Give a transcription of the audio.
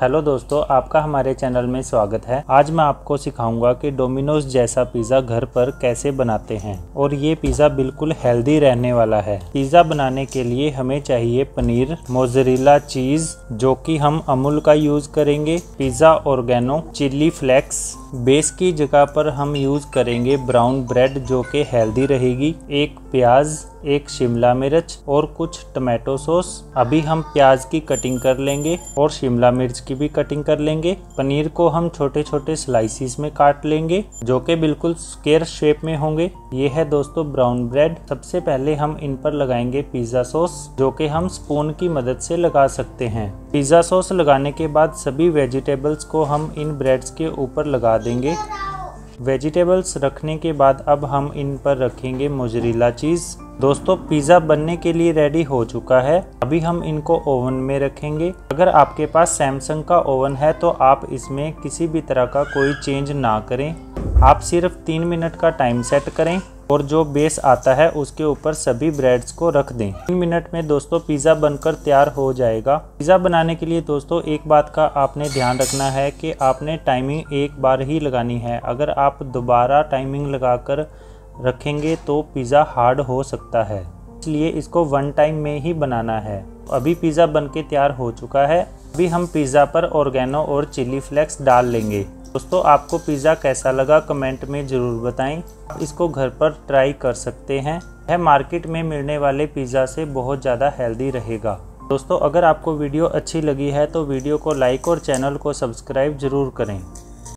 Hello दोस्तों, आपका हमारे चैनल में स्वागत है। आज मैं आपको सिखाऊंगा कि डोमिनोज जैसा पिज़्ज़ा घर पर कैसे बनाते हैं और ये पिज़्ज़ा बिल्कुल हेल्दी रहने वाला है। पिज़्ज़ा बनाने के लिए हमें चाहिए पनीर, मोज़रेला चीज़ जो कि हम अमूल का यूज़ करेंगे, pizza oregano, chilli flakes. Base की जगह पर हम यूज़ करेंगे ब्राउन ब्रेड जो कि हेल्दी रहेगी, एक प्याज, एक शिमला मिर्च और कुछ टमाटो सॉस। अभी हम प्याज की कटिंग कर लेंगे और शिमला मिर्च की भी कटिंग कर लेंगे। पनीर को हम छोटे छोटे स्लाइसिस में काट लेंगे जो कि बिल्कुल स्क्वायर शेप में होंगे। ये है दोस्तों ब्राउन ब्रेड। सबसे पहले हम इन पर लगाएंगे पिज़्ज़ा सॉस जो कि हम स्पून की मदद से लगा सकते हैं। पिज़्ज़ा सॉस लगाने के बाद सभी वेजिटेबल्स को हम इन ब्रेड्स के ऊपर लगा देंगे। वेजिटेबल्स रखने के बाद अब हम इन पर रखेंगे मोज़रेला चीज़। दोस्तों पिज़्ज़ा बनने के लिए रेडी हो चुका है। अभी हम इनको ओवन में रखेंगे। अगर आपके पास सैमसंग का ओवन है तो आप इसमें किसी भी तरह का कोई चेंज ना करें। आप सिर्फ 3 मिनट का टाइम सेट करें और जो बेस आता है उसके ऊपर सभी ब्रेड्स को रख दें। 3 मिनट में दोस्तों पिज़्ज़ा बनकर तैयार हो जाएगा। पिज़्ज़ा बनाने के लिए दोस्तों एक बात का आपने ध्यान रखना है कि आपने टाइमिंग एक बार ही लगानी है। अगर आप दोबारा टाइमिंग लगाकर रखेंगे तो पिज़्ज़ा हार्ड हो सकता है, इसलिए इसको 1 टाइम में ही बनाना है। अभी पिज़्ज़ा बनके तैयार हो चुका है। अभी हम पिज़्ज़ा पर ऑर्गेनो और चिली फ्लेक्स डाल लेंगे। दोस्तों आपको पिज़्ज़ा कैसा लगा कमेंट में ज़रूर बताएं। आप इसको घर पर ट्राई कर सकते हैं। यह मार्केट में मिलने वाले पिज़्ज़ा से बहुत ज़्यादा हेल्दी रहेगा। दोस्तों अगर आपको वीडियो अच्छी लगी है तो वीडियो को लाइक और चैनल को सब्सक्राइब ज़रूर करें।